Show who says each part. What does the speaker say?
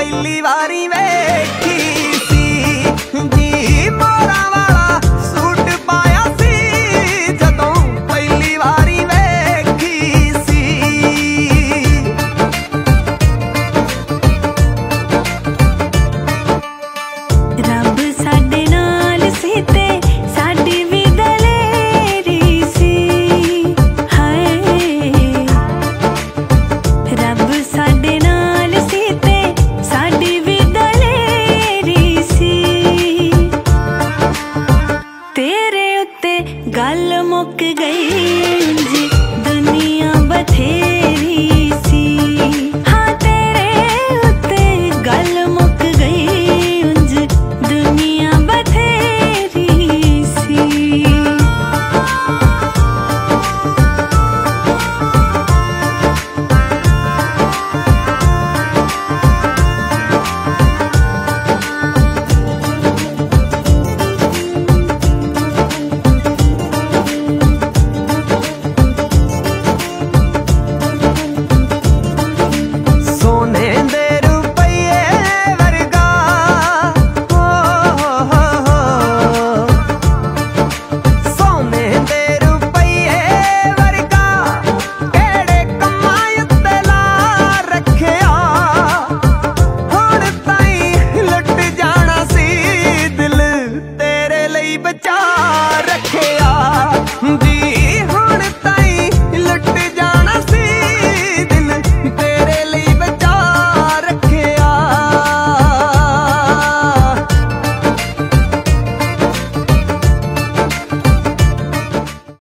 Speaker 1: पहली बारी वेखी सी जी मोरा वाला सूट पाया सी जदों पहली बारी वेखी सी।
Speaker 2: रब साडे नाल सी ते साडी भी दलेरी सी। हाय रब साडे नाल सी ते साडी भी दलेरी सी। तेरे उत्ते गल मुक गई जी दुनिया बथेरी सी। हाँ तेरे उत्ते गल मुक गई उंज दुनिया बथेरी सी।
Speaker 1: सोने दे रुपये वर्गा सोने दे रुपये वर्गा केड़े कमाई उत्ते ला रखिया। हुण ताईं लुट जाना सी दिल तेरे लई बचा रखिया।